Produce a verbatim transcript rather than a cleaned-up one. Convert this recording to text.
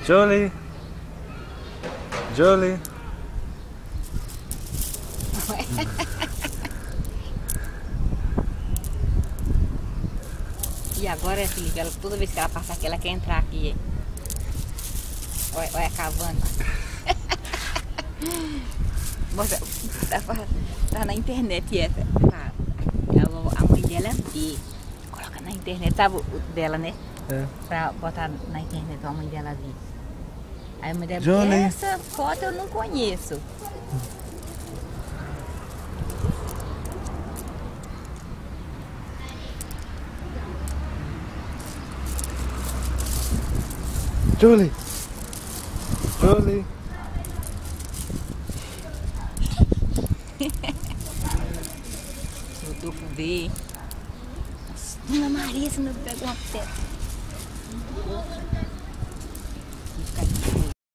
Jolie. Jolie. E agora, Felipe, ela, toda vez que ela passa aqui, ela quer entrar aqui. Olha, olha cavando. Mostra, tá, tá na internet essa. Tá, a, a mãe dela vê. Coloca na internet, sabe o dela, né? É. Pra botar na internet, a mãe dela vê. Aí a mãe dela Jolie. essa foto eu não conheço. Jolie. Jolie. Eu tô com ver. Dona Maria, você não pegou uma pedra.